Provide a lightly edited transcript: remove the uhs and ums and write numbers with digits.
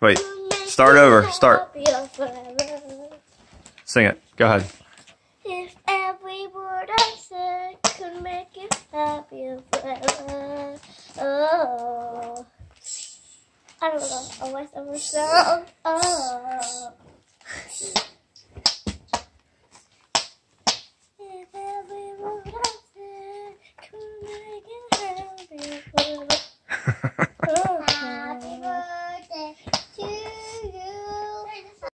Wait. Start over. Start. Sing it. Go ahead. If every word I said could make you happier forever. Oh. I don't know. A voiceover song. Oh. If every word